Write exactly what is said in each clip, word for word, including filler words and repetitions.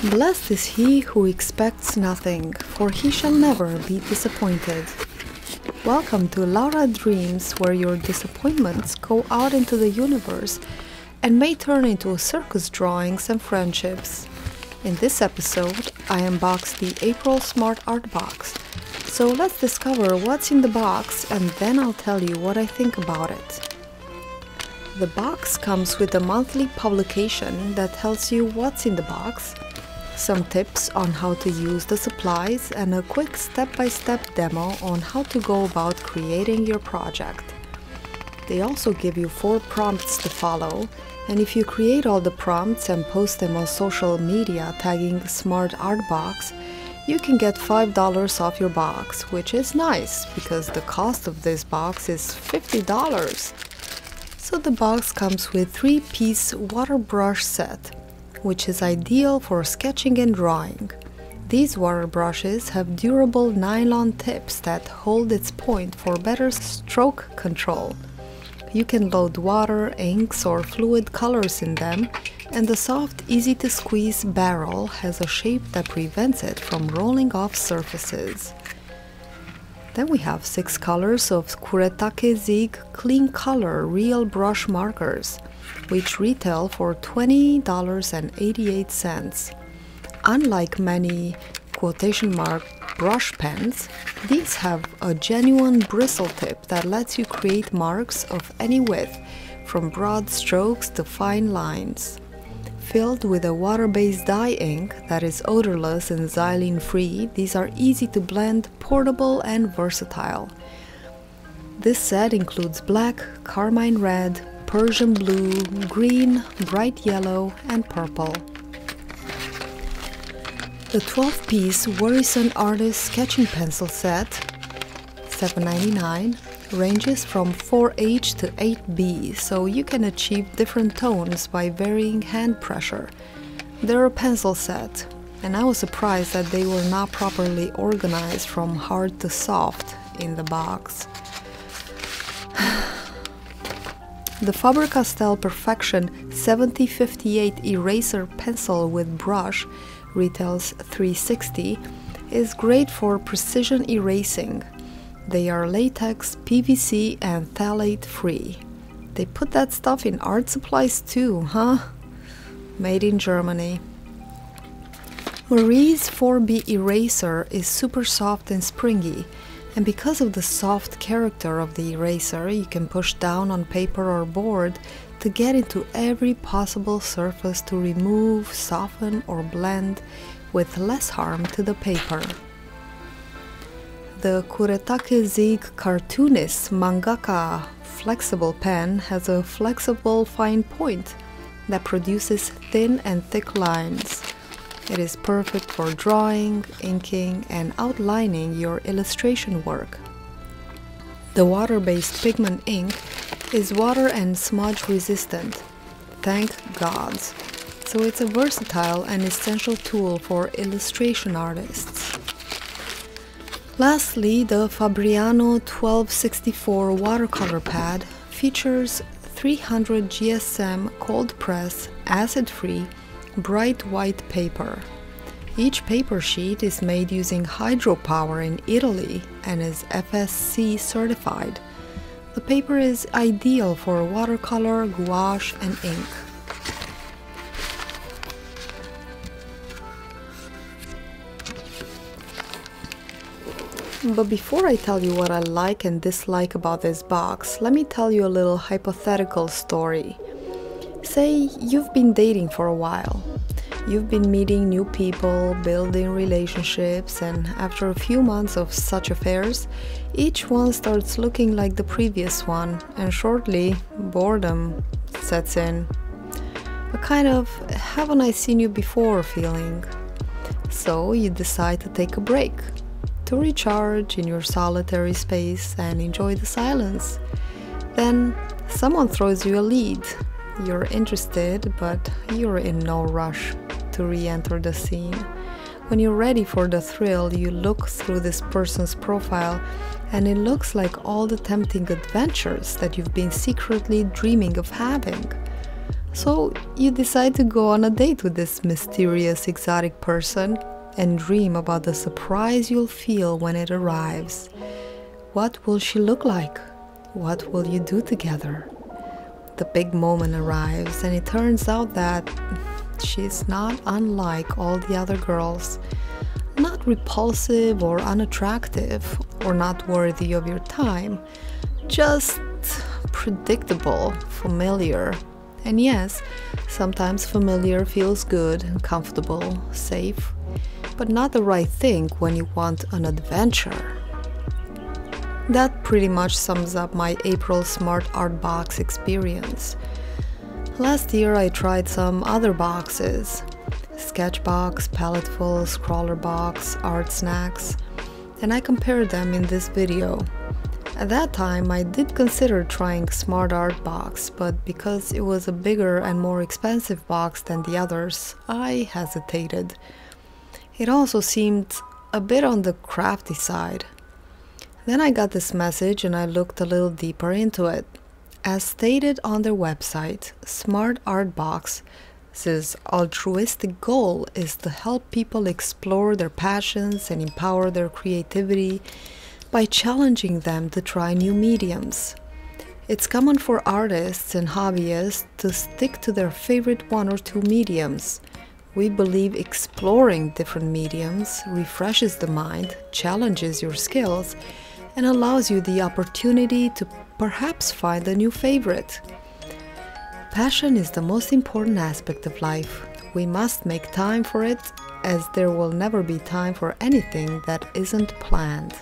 Blessed is he who expects nothing, for he shall never be disappointed. Welcome to Laura Dreams, where your disappointments go out into the universe and may turn into circus drawings and friendships. In this episode, I unbox the April SmartArtBox. So let's discover what's in the box and then I'll tell you what I think about it. The box comes with a monthly publication that tells you what's in the box, some tips on how to use the supplies, and a quick step-by-step demo on how to go about creating your project. They also give you four prompts to follow, and if you create all the prompts and post them on social media tagging SmartArtBox, you can get five dollars off your box, which is nice because the cost of this box is fifty dollars. So the box comes with three-piece water brush set, which is ideal for sketching and drawing. These water brushes have durable nylon tips that hold its point for better stroke control. You can load water, inks, or fluid colors in them, and the soft, easy-to-squeeze barrel has a shape that prevents it from rolling off surfaces. Then we have six colors of Kuretake Zig Clean Color Real Brush Markers, which retail for twenty dollars and eighty-eight cents. Unlike many quotation mark brush pens, these have a genuine bristle tip that lets you create marks of any width, from broad strokes to fine lines. Filled with a water-based dye ink that is odorless and xylene-free, these are easy to blend, portable, and versatile. This set includes black, carmine red, Persian blue, green, bright yellow, and purple. The twelve-piece Worrisome Artist Sketching Pencil set, seven ninety-nine, ranges from four H to eight B, so you can achieve different tones by varying hand pressure. They're a pencil set, and I was surprised that they were not properly organized from hard to soft in the box. The Faber-Castell Perfection seventy fifty-eight eraser pencil with brush retails three hundred sixty dollars, is great for precision erasing. They are latex, P V C, and phthalate free. They put that stuff in art supplies too, huh? Made in Germany. Marie's four B eraser is super soft and springy, and because of the soft character of the eraser, you can push down on paper or board to get into every possible surface to remove, soften, or blend with less harm to the paper. The Kuretake Zig Cartoonist Mangaka Flexible Pen has a flexible fine point that produces thin and thick lines. It is perfect for drawing, inking, and outlining your illustration work. The water-based pigment ink is water and smudge resistant, thank gods. So it's a versatile and essential tool for illustration artists. Lastly, the Fabriano twelve sixty-four watercolor pad features three hundred G S M cold press, acid-free, bright white paper. Each paper sheet is made using hydropower in Italy and is F S C certified. The paper is ideal for watercolor, gouache, and ink. But before I tell you what I like and dislike about this box, let me tell you a little hypothetical story. Say you've been dating for a while. You've been meeting new people, building relationships, and after a few months of such affairs, each one starts looking like the previous one, and shortly, boredom sets in. A kind of haven't I seen you before feeling. So you decide to take a break, to recharge in your solitary space and enjoy the silence. Then someone throws you a lead. You're interested, but you're in no rush to re-enter the scene. When you're ready for the thrill, you look through this person's profile and it looks like all the tempting adventures that you've been secretly dreaming of having. So you decide to go on a date with this mysterious exotic person and dream about the surprise you'll feel when it arrives. What will she look like? What will you do together? The big moment arrives, and it turns out that she's not unlike all the other girls. Not repulsive or unattractive or not worthy of your time. Just predictable, familiar. And yes, sometimes familiar feels good and comfortable, safe, but not the right thing when you want an adventure. That pretty much sums up my April SmartArtBox experience. Last year I tried some other boxes, Sketchbox, Palettefull, Scrawlrbox, Art Snacks, and I compared them in this video. At that time I did consider trying SmartArtBox, but because it was a bigger and more expensive box than the others, I hesitated. It also seemed a bit on the crafty side. Then I got this message and I looked a little deeper into it. As stated on their website, SmartArtBox's altruistic goal is to help people explore their passions and empower their creativity by challenging them to try new mediums. It's common for artists and hobbyists to stick to their favorite one or two mediums. We believe exploring different mediums refreshes the mind, challenges your skills, and allows you the opportunity to perhaps find a new favorite. Passion is the most important aspect of life. We must make time for it, as there will never be time for anything that isn't planned.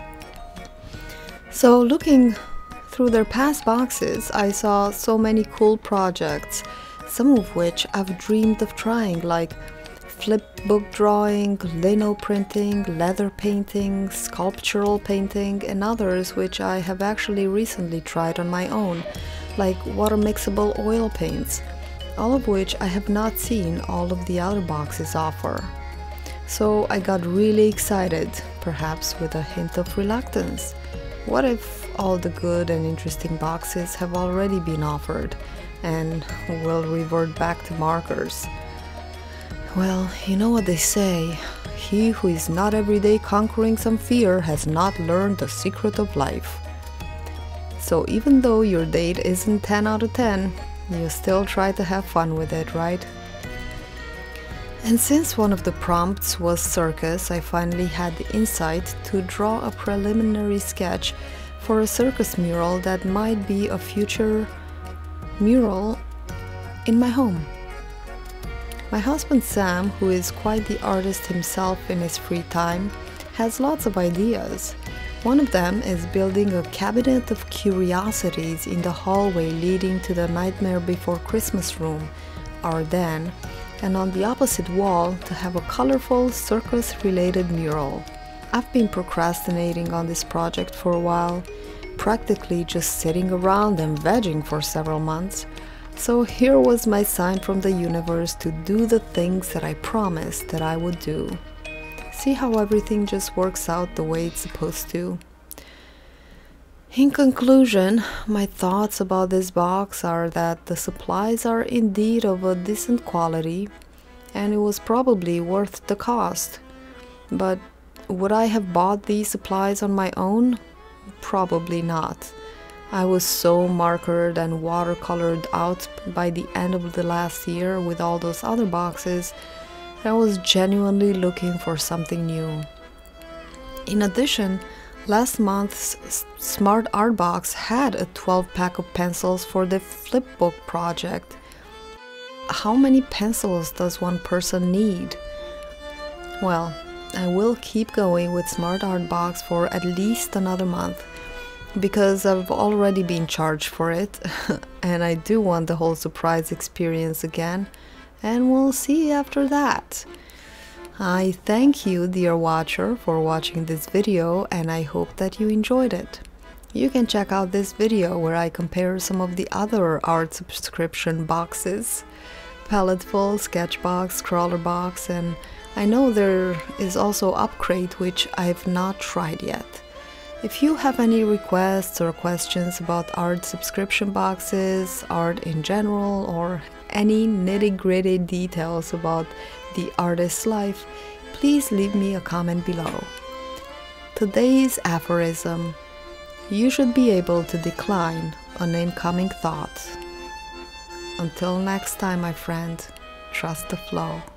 So looking through their past boxes, I saw so many cool projects, some of which I've dreamed of trying, like flipbook drawing, lino printing, leather painting, sculptural painting, and others which I have actually recently tried on my own, like water mixable oil paints, all of which I have not seen all of the other boxes offer. So I got really excited, perhaps with a hint of reluctance. What if all the good and interesting boxes have already been offered and will revert back to markers? Well, you know what they say, he who is not every day conquering some fear has not learned the secret of life. So even though your date isn't ten out of ten, you still try to have fun with it, right? And since one of the prompts was circus, I finally had the insight to draw a preliminary sketch for a circus mural that might be a future mural in my home. My husband Sam, who is quite the artist himself in his free time, has lots of ideas. One of them is building a cabinet of curiosities in the hallway leading to the Nightmare Before Christmas room, our den, and on the opposite wall to have a colorful circus-related mural. I've been procrastinating on this project for a while, practically just sitting around and vegging for several months. So here was my sign from the universe to do the things that I promised that I would do. See how everything just works out the way it's supposed to. In conclusion, my thoughts about this box are that the supplies are indeed of a decent quality, and it was probably worth the cost. But would I have bought these supplies on my own? Probably not. I was so markered and watercolored out by the end of the last year with all those other boxes that I was genuinely looking for something new. In addition, last month's SmartArtBox had a twelve pack of pencils for the flipbook project. How many pencils does one person need? Well, I will keep going with SmartArtBox for at least another month, because I've already been charged for it and I do want the whole surprise experience again, and we'll see after that. I thank you, dear watcher, for watching this video, and I hope that you enjoyed it. You can check out this video where I compare some of the other art subscription boxes, Palettefull, Sketchbox, Scrawlrbox, and I know there is also Upgrade, which I've not tried yet. If you have any requests or questions about art subscription boxes, art in general, or any nitty-gritty details about the artist's life, please leave me a comment below. Today's aphorism: you should be able to decline an incoming thought. Until next time, my friend, trust the flow.